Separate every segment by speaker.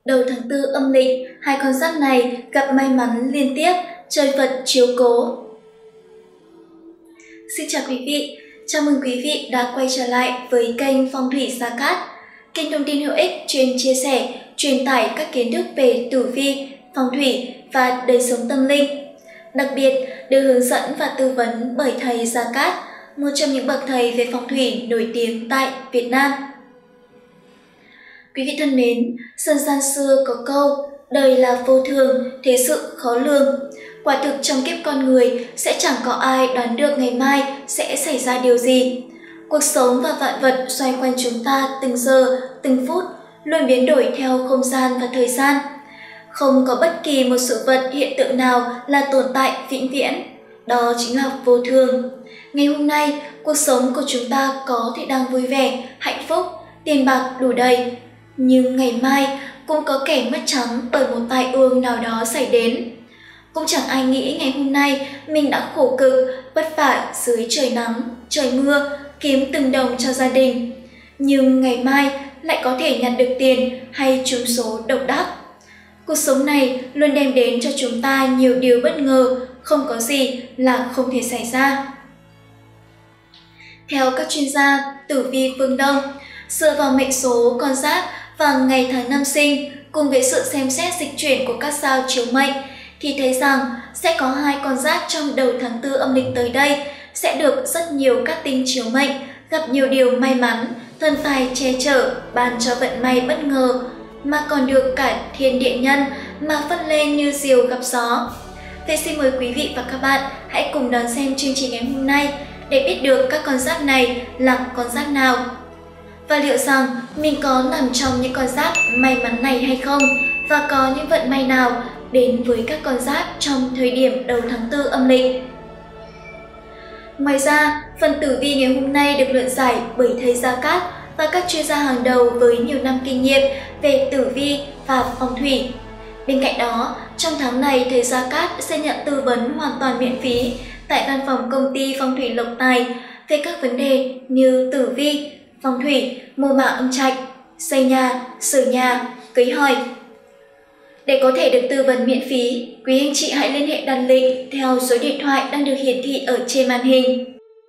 Speaker 1: Đầu tháng 4 âm lịch, hai con giáp này gặp may mắn liên tiếp, trời Phật chiếu cố. Xin chào quý vị, chào mừng quý vị đã quay trở lại với kênh Phong thủy Gia Cát, kênh thông tin hữu ích chuyên chia sẻ, truyền tải các kiến thức về tử vi, phong thủy và đời sống tâm linh. Đặc biệt được hướng dẫn và tư vấn bởi thầy Gia Cát, một trong những bậc thầy về phong thủy nổi tiếng tại Việt Nam. Quý vị thân mến, dân gian xưa có câu đời là vô thường, thế sự khó lường. Quả thực trong kiếp con người sẽ chẳng có ai đoán được ngày mai sẽ xảy ra điều gì. Cuộc sống và vạn vật xoay quanh chúng ta từng giờ, từng phút, luôn biến đổi theo không gian và thời gian. Không có bất kỳ một sự vật hiện tượng nào là tồn tại vĩnh viễn. Đó chính là vô thường. Ngày hôm nay, cuộc sống của chúng ta có thể đang vui vẻ, hạnh phúc, tiền bạc đủ đầy. Nhưng ngày mai cũng có kẻ mất trắng bởi một tai ương nào đó xảy đến. Cũng chẳng ai nghĩ ngày hôm nay mình đã khổ cực, vất vả dưới trời nắng, trời mưa, kiếm từng đồng cho gia đình. Nhưng ngày mai lại có thể nhặt được tiền hay trúng số độc đắc. Cuộc sống này luôn đem đến cho chúng ta nhiều điều bất ngờ, không có gì là không thể xảy ra. Theo các chuyên gia tử vi phương Đông, dựa vào mệnh số con giáp và ngày tháng năm sinh cùng với sự xem xét dịch chuyển của các sao chiếu mệnh thì thấy rằng sẽ có hai con giáp trong đầu tháng 4 âm lịch tới đây sẽ được rất nhiều các tinh chiếu mệnh gặp nhiều điều may mắn, thần tài che chở, ban cho vận may bất ngờ, mà còn được cả thiên địa nhân mà phất lên như diều gặp gió. Vậy xin mời quý vị và các bạn hãy cùng đón xem chương trình ngày hôm nay để biết được các con giáp này là con giáp nào. Và liệu rằng mình có nằm trong những con giáp may mắn này hay không, và có những vận may nào đến với các con giáp trong thời điểm đầu tháng 4 âm lịch. Ngoài ra, phần tử vi ngày hôm nay được luận giải bởi thầy Gia Cát và các chuyên gia hàng đầu với nhiều năm kinh nghiệm về tử vi và phong thủy. Bên cạnh đó, trong tháng này thầy Gia Cát sẽ nhận tư vấn hoàn toàn miễn phí tại văn phòng công ty Phong thủy Lộc Tài về các vấn đề như tử vi, phong thủy, mùa mã âm trạch, xây nhà, sửa nhà, cưới hỏi. Để có thể được tư vấn miễn phí, quý anh chị hãy liên hệ đặt lịch theo số điện thoại đang được hiển thị ở trên màn hình.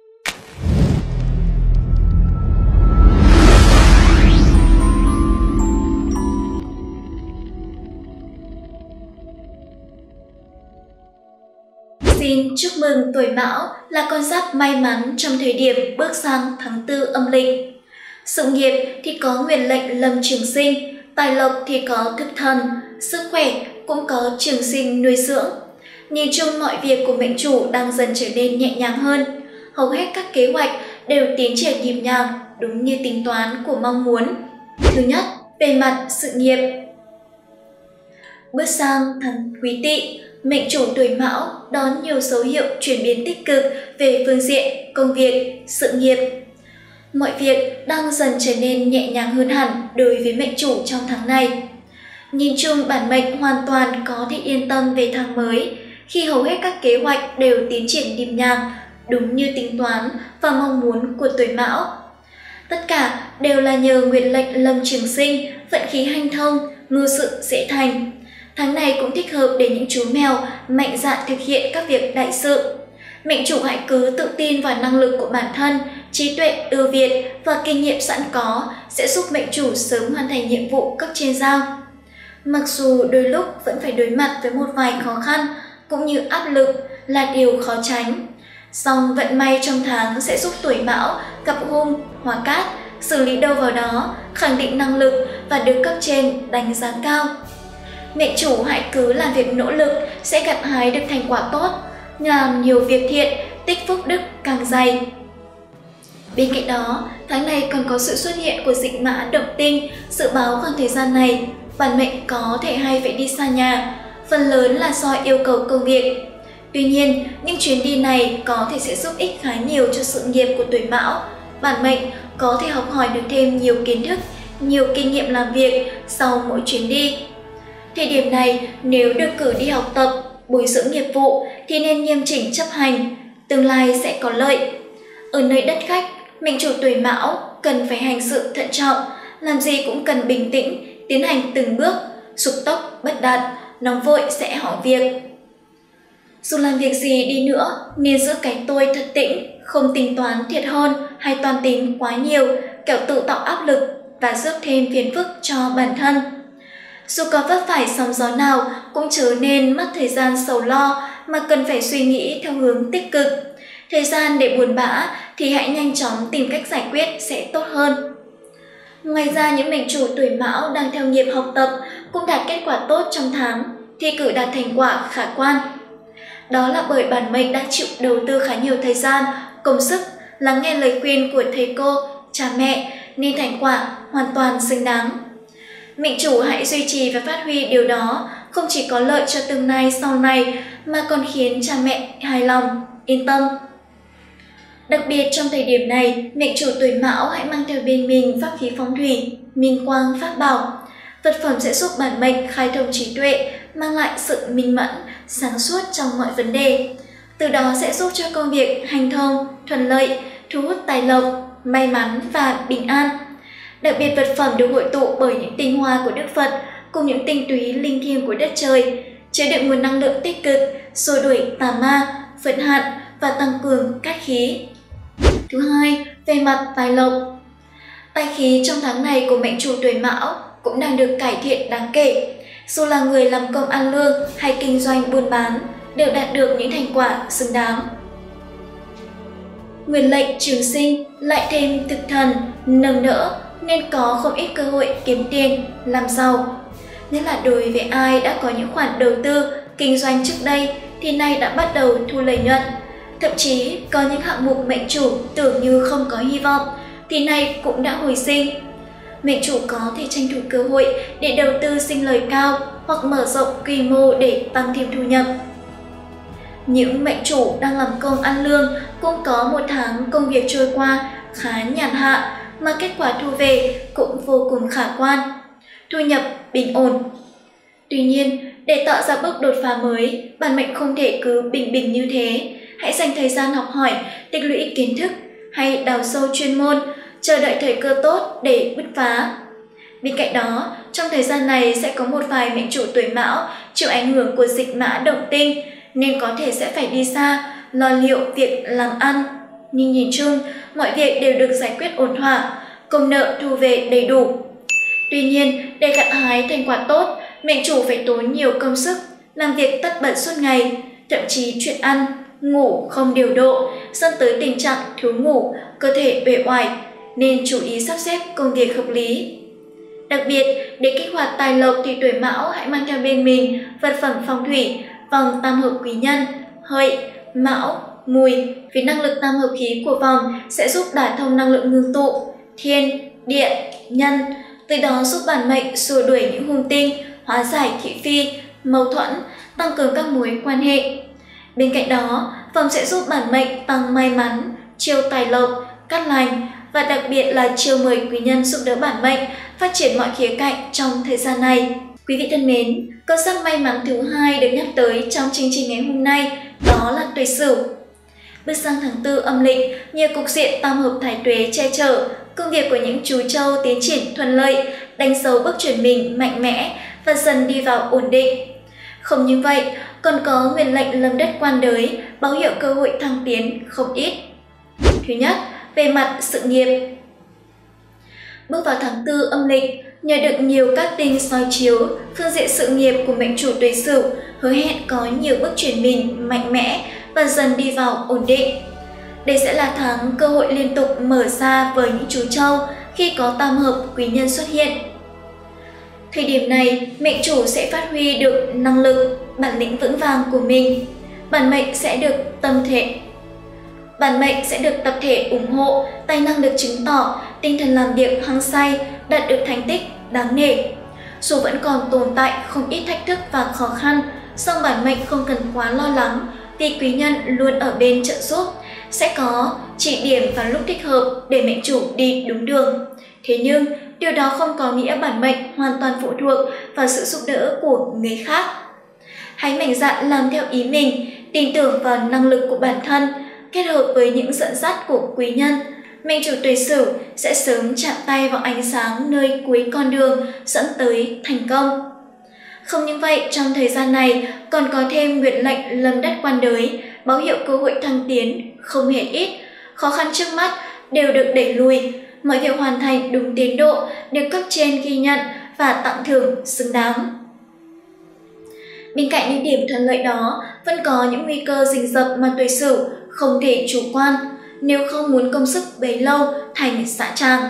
Speaker 1: Xin chúc mừng tuổi Mão là con giáp may mắn trong thời điểm bước sang tháng 4 âm lịch. Sự nghiệp thì có nguyệt lệnh Lâm Trường Sinh, tài lộc thì có Thực Thần, sức khỏe cũng có Trường Sinh nuôi dưỡng. Nhìn chung mọi việc của mệnh chủ đang dần trở nên nhẹ nhàng hơn. Hầu hết các kế hoạch đều tiến triển nhịp nhàng, đúng như tính toán của mong muốn. Thứ nhất, về mặt sự nghiệp. Bước sang tháng Quý Tỵ, mệnh chủ tuổi Mão đón nhiều dấu hiệu chuyển biến tích cực về phương diện công việc, sự nghiệp. Mọi việc đang dần trở nên nhẹ nhàng hơn hẳn đối với mệnh chủ trong tháng này. Nhìn chung bản mệnh hoàn toàn có thể yên tâm về tháng mới khi hầu hết các kế hoạch đều tiến triển nhịp nhàng, đúng như tính toán và mong muốn của tuổi Mão. Tất cả đều là nhờ nguyệt lệnh Lâm Trường Sinh, vận khí hanh thông, mưu sự dễ thành. Tháng này cũng thích hợp để những chú mèo mạnh dạn thực hiện các việc đại sự. Mệnh chủ hãy cứ tự tin vào năng lực của bản thân, trí tuệ ưu việt và kinh nghiệm sẵn có sẽ giúp mệnh chủ sớm hoàn thành nhiệm vụ cấp trên giao. Mặc dù đôi lúc vẫn phải đối mặt với một vài khó khăn cũng như áp lực là điều khó tránh, song vận may trong tháng sẽ giúp tuổi Mão gặp hung, hóa cát, xử lý đâu vào đó, khẳng định năng lực và được cấp trên đánh giá cao. Mệnh chủ hãy cứ làm việc nỗ lực sẽ gặt hái được thành quả tốt, làm nhiều việc thiện, tích phúc đức càng dày. Bên cạnh đó, tháng này còn có sự xuất hiện của dịch mã động tinh, dự báo khoảng thời gian này, bản mệnh có thể hay phải đi xa nhà, phần lớn là do yêu cầu công việc. Tuy nhiên, những chuyến đi này có thể sẽ giúp ích khá nhiều cho sự nghiệp của tuổi Mão. Bản mệnh có thể học hỏi được thêm nhiều kiến thức, nhiều kinh nghiệm làm việc sau mỗi chuyến đi. Thời điểm này, nếu được cử đi học tập, bồi dưỡng nghiệp vụ thì nên nghiêm chỉnh chấp hành, tương lai sẽ có lợi. Ở nơi đất khách, mệnh chủ tuổi Mão cần phải hành sự thận trọng, làm gì cũng cần bình tĩnh, tiến hành từng bước, sục tốc bất đạt, nóng vội sẽ hỏng việc. Dù làm việc gì đi nữa, nên giữ cái tôi thật tĩnh, không tính toán thiệt hơn hay toan tính quá nhiều, kẻo tự tạo áp lực và rước thêm phiền phức cho bản thân. Dù có vấp phải sóng gió nào cũng chớ nên mất thời gian sầu lo mà cần phải suy nghĩ theo hướng tích cực. Thời gian để buồn bã thì hãy nhanh chóng tìm cách giải quyết sẽ tốt hơn. Ngoài ra, những mệnh chủ tuổi Mão đang theo nghiệp học tập cũng đạt kết quả tốt trong tháng, thi cử đạt thành quả khả quan. Đó là bởi bản mệnh đã chịu đầu tư khá nhiều thời gian, công sức, lắng nghe lời khuyên của thầy cô, cha mẹ nên thành quả hoàn toàn xứng đáng. Mệnh chủ hãy duy trì và phát huy điều đó, không chỉ có lợi cho tương lai sau này mà còn khiến cha mẹ hài lòng, yên tâm. Đặc biệt trong thời điểm này, mệnh chủ tuổi Mão hãy mang theo bên mình pháp khí phong thủy, minh quang pháp bảo. Vật phẩm sẽ giúp bản mệnh khai thông trí tuệ, mang lại sự minh mẫn, sáng suốt trong mọi vấn đề. Từ đó sẽ giúp cho công việc hành thông, thuận lợi, thu hút tài lộc, may mắn và bình an. Đặc biệt vật phẩm được hội tụ bởi những tinh hoa của Đức Phật cùng những tinh túy linh thiêng của đất trời, chứa đựng nguồn năng lượng tích cực, xua đuổi tà ma, vận hạn và tăng cường cát khí. Thứ hai, về mặt tài lộc. Tài khí trong tháng này của mệnh chủ tuổi Mão cũng đang được cải thiện đáng kể. Dù là người làm công ăn lương hay kinh doanh buôn bán, đều đạt được những thành quả xứng đáng. Nguyên lệnh trường sinh lại thêm thực thần, nâng đỡ nên có không ít cơ hội kiếm tiền, làm giàu. Nhất là đối với ai đã có những khoản đầu tư, kinh doanh trước đây thì nay đã bắt đầu thu lợi nhuận. Thậm chí có những hạng mục mệnh chủ tưởng như không có hy vọng thì nay cũng đã hồi sinh. Mệnh chủ có thể tranh thủ cơ hội để đầu tư sinh lời cao hoặc mở rộng quy mô để tăng thêm thu nhập. Những mệnh chủ đang làm công ăn lương cũng có một tháng công việc trôi qua khá nhàn hạ mà kết quả thu về cũng vô cùng khả quan, thu nhập bình ổn. Tuy nhiên, để tạo ra bước đột phá mới, bản mệnh không thể cứ bình bình như thế. Hãy dành thời gian học hỏi, tích lũy kiến thức hay đào sâu chuyên môn, chờ đợi thời cơ tốt để bứt phá. Bên cạnh đó, trong thời gian này sẽ có một vài mệnh chủ tuổi Mão chịu ảnh hưởng của dịch mã động tinh nên có thể sẽ phải đi xa, lo liệu việc làm ăn. Nhưng nhìn chung, mọi việc đều được giải quyết ổn thỏa, công nợ thu về đầy đủ. Tuy nhiên, để gặt hái thành quả tốt, mệnh chủ phải tốn nhiều công sức, làm việc tất bật suốt ngày, thậm chí chuyện ăn, ngủ không điều độ, dẫn tới tình trạng thiếu ngủ, cơ thể uể oải, nên chú ý sắp xếp công việc hợp lý. Đặc biệt, để kích hoạt tài lộc thì tuổi Mão hãy mang theo bên mình vật phẩm phong thủy, vòng tam hợp quý nhân, Hợi, Mão, Mùi, vì năng lực tam hợp khí của vòng sẽ giúp đả thông năng lượng ngưng tụ, thiên, địa, nhân, từ đó giúp bản mệnh xua đuổi những hung tinh, hóa giải thị phi, mâu thuẫn, tăng cường các mối quan hệ. Bên cạnh đó, vòng sẽ giúp bản mệnh tăng may mắn, chiêu tài lộc, cát lành và đặc biệt là chiêu mời quý nhân giúp đỡ bản mệnh phát triển mọi khía cạnh trong thời gian này. Quý vị thân mến, con giáp may mắn thứ hai được nhắc tới trong chương trình ngày hôm nay đó là Tuổi Sửu. Bước sang tháng 4 âm lịch, nhiều cục diện tam hợp thái tuế che chở, công việc của những chú trâu tiến triển thuận lợi, đánh dấu bước chuyển mình mạnh mẽ và dần đi vào ổn định. Không như vậy, còn có nguyên lệnh lâm đất quan đới, báo hiệu cơ hội thăng tiến không ít. Thứ nhất, về mặt sự nghiệp. Bước vào tháng 4 âm lịch, nhờ được nhiều các tinh soi chiếu, phương diện sự nghiệp của mệnh chủ Tuổi Sửu hứa hẹn có nhiều bước chuyển mình mạnh mẽ và dần đi vào ổn định. Đây sẽ là tháng cơ hội liên tục mở ra với những chú trâu khi có tam hợp quý nhân xuất hiện. Thời điểm này, mệnh chủ sẽ phát huy được năng lực, bản lĩnh vững vàng của mình. Bản mệnh sẽ được tập thể ủng hộ, tài năng được chứng tỏ, tinh thần làm việc hăng say, đạt được thành tích đáng nể. Dù vẫn còn tồn tại không ít thách thức và khó khăn, song bản mệnh không cần quá lo lắng vì quý nhân luôn ở bên trợ giúp, sẽ có chỉ điểm vào lúc thích hợp để mệnh chủ đi đúng đường. Thế nhưng, điều đó không có nghĩa bản mệnh hoàn toàn phụ thuộc vào sự giúp đỡ của người khác. Hãy mạnh dạn làm theo ý mình, tin tưởng vào năng lực của bản thân, kết hợp với những dẫn dắt của quý nhân. Mệnh chủ Tuổi Sửu sẽ sớm chạm tay vào ánh sáng nơi cuối con đường dẫn tới thành công. Không những vậy, trong thời gian này còn có thêm nguyệt lệnh lâm đất quan đới, báo hiệu cơ hội thăng tiến không hề ít. Khó khăn trước mắt đều được đẩy lùi, mọi việc hoàn thành đúng tiến độ được cấp trên ghi nhận và tặng thưởng xứng đáng. Bên cạnh những điểm thuận lợi đó, vẫn có những nguy cơ rình rập mà tuổi Sửu không thể chủ quan, nếu không muốn công sức bấy lâu thành dã tràng.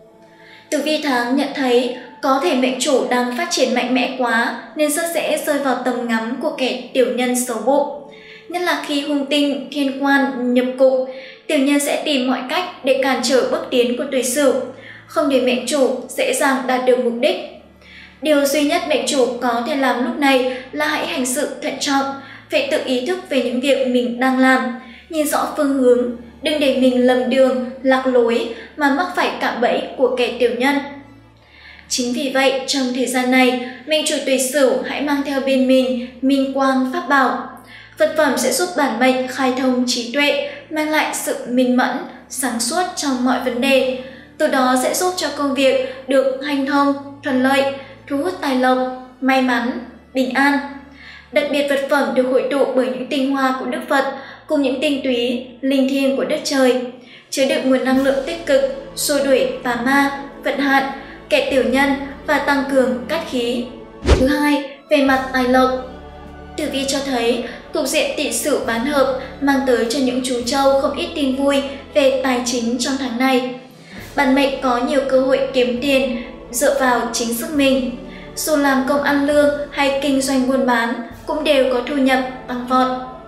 Speaker 1: Tử vi tháng nhận thấy có thể mệnh chủ đang phát triển mạnh mẽ quá nên rất dễ rơi vào tầm ngắm của kẻ tiểu nhân xấu bụng. Nhất là khi hung tinh, thiên quan nhập cục, tiểu nhân sẽ tìm mọi cách để cản trở bước tiến của tuổi Sửu, không để mệnh chủ dễ dàng đạt được mục đích. Điều duy nhất mệnh chủ có thể làm lúc này là hãy hành sự thận trọng, phải tự ý thức về những việc mình đang làm, nhìn rõ phương hướng, đừng để mình lầm đường, lạc lối mà mắc phải cạm bẫy của kẻ tiểu nhân. Chính vì vậy, trong thời gian này, mệnh chủ tuổi Sửu hãy mang theo bên mình minh quang pháp bảo. Vật phẩm sẽ giúp bản mệnh khai thông trí tuệ, mang lại sự minh mẫn, sáng suốt trong mọi vấn đề. Từ đó sẽ giúp cho công việc được hanh thông, thuận lợi, thu hút tài lộc, may mắn, bình an. Đặc biệt vật phẩm được hội tụ bởi những tinh hoa của Đức Phật cùng những tinh túy, linh thiêng của đất trời, chứa đựng nguồn năng lượng tích cực, xua đuổi tà ma, vận hạn, kẻ tiểu nhân và tăng cường cát khí. Thứ hai, về mặt tài lộc. Tử vi cho thấy cục diện Tỵ Sửu bán hợp mang tới cho những chú trâu không ít tin vui về tài chính trong tháng này. Bản mệnh có nhiều cơ hội kiếm tiền dựa vào chính sức mình. Dù làm công ăn lương hay kinh doanh buôn bán cũng đều có thu nhập tăng vọt.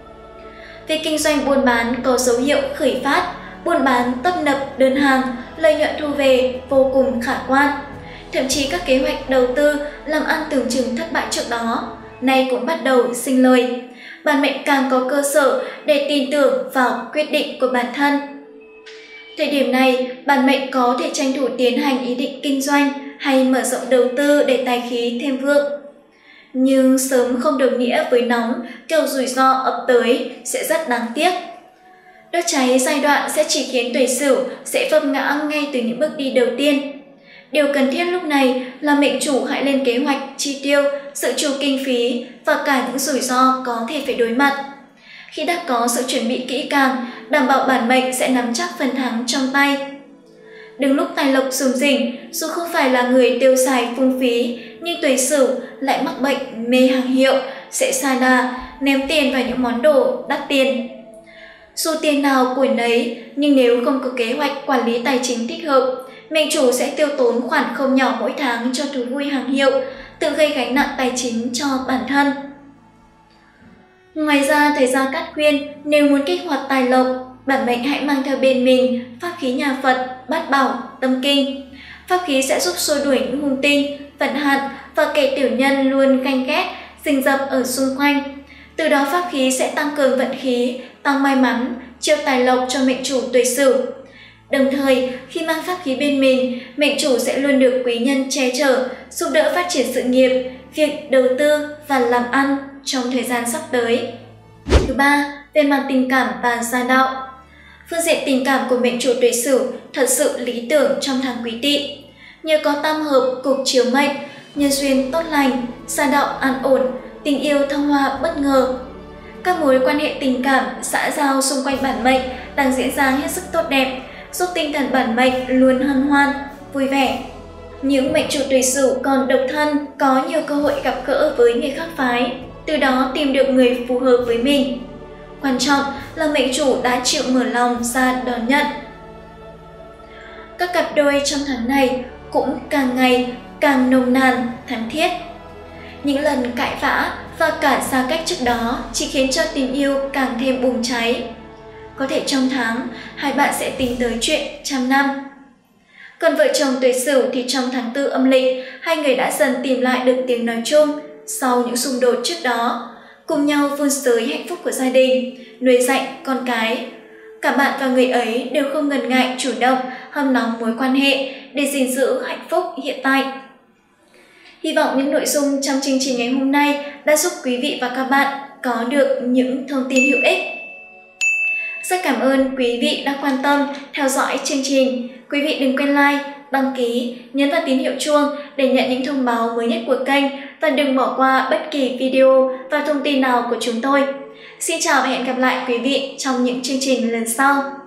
Speaker 1: Việc kinh doanh buôn bán có dấu hiệu khởi phát, buôn bán tấp nập đơn hàng, lợi nhuận thu về vô cùng khả quan. Thậm chí các kế hoạch đầu tư làm ăn tưởng chừng thất bại trước đó, nay cũng bắt đầu sinh lời. Bản mệnh càng có cơ sở để tin tưởng vào quyết định của bản thân. Thời điểm này, bản mệnh có thể tranh thủ tiến hành ý định kinh doanh hay mở rộng đầu tư để tài khí thêm vượng. Nhưng sớm không đồng nghĩa với nóng, kiểu rủi ro ập tới sẽ rất đáng tiếc. Đốt cháy giai đoạn sẽ chỉ khiến tuổi Sửu sẽ vấp ngã ngay từ những bước đi đầu tiên. Điều cần thiết lúc này là mệnh chủ hãy lên kế hoạch chi tiêu, dự trù kinh phí và cả những rủi ro có thể phải đối mặt. Khi đã có sự chuẩn bị kỹ càng, đảm bảo bản mệnh sẽ nắm chắc phần thắng trong tay. Đừng lúc tài lộc rủng rỉnh, dù không phải là người tiêu xài phung phí, nhưng tuổi Sửu lại mắc bệnh mê hàng hiệu, sẽ sai đà, ném tiền vào những món đồ đắt tiền. Dù tiền nào của nấy, nhưng nếu không có kế hoạch quản lý tài chính thích hợp, mệnh chủ sẽ tiêu tốn khoản không nhỏ mỗi tháng cho thú vui hàng hiệu, tự gây gánh nặng tài chính cho bản thân. Ngoài ra, thời gian cát khuyên, nếu muốn kích hoạt tài lộc, bản mệnh hãy mang theo bên mình pháp khí nhà Phật, Bát Bảo, Tâm Kinh. Pháp khí sẽ giúp xua đuổi những hung tinh, vận hạn và kẻ tiểu nhân luôn ganh ghét, rình rập ở xung quanh. Từ đó pháp khí sẽ tăng cường vận khí, tăng may mắn, chiêu tài lộc cho mệnh chủ tuổi Sửu. Đồng thời, khi mang pháp khí bên mình, mệnh chủ sẽ luôn được quý nhân che chở, giúp đỡ phát triển sự nghiệp, việc đầu tư và làm ăn trong thời gian sắp tới. Thứ ba, về mặt tình cảm và gia đạo. Phương diện tình cảm của mệnh chủ tuổi Sửu thật sự lý tưởng trong tháng Quý Tỵ. Nhờ có tam hợp cục chiếu mệnh, nhân duyên tốt lành, gia đạo an ổn, tình yêu thăng hoa bất ngờ. Các mối quan hệ tình cảm, xã giao xung quanh bản mệnh đang diễn ra hết sức tốt đẹp, giúp tinh thần bản mệnh luôn hân hoan, vui vẻ. Những mệnh chủ tuổi Sửu còn độc thân có nhiều cơ hội gặp gỡ với người khác phái, từ đó tìm được người phù hợp với mình. Quan trọng là mệnh chủ đã chịu mở lòng ra đón nhận. Các cặp đôi trong tháng này cũng càng ngày càng nồng nàn, thắm thiết. Những lần cãi vã và cả xa cách trước đó chỉ khiến cho tình yêu càng thêm bùng cháy. Có thể trong tháng, hai bạn sẽ tính tới chuyện trăm năm. Còn vợ chồng tuổi Sửu thì trong tháng 4 âm lịch, hai người đã dần tìm lại được tiếng nói chung sau những xung đột trước đó, cùng nhau vun sới hạnh phúc của gia đình, nuôi dạy con cái. Cả bạn và người ấy đều không ngần ngại chủ động hâm nóng mối quan hệ để gìn giữ hạnh phúc hiện tại. Hy vọng những nội dung trong chương trình ngày hôm nay đã giúp quý vị và các bạn có được những thông tin hữu ích. Rất cảm ơn quý vị đã quan tâm theo dõi chương trình. Quý vị đừng quên like đăng ký, nhấn vào tín hiệu chuông để nhận những thông báo mới nhất của kênh và đừng bỏ qua bất kỳ video và thông tin nào của chúng tôi. Xin chào và hẹn gặp lại quý vị trong những chương trình lần sau.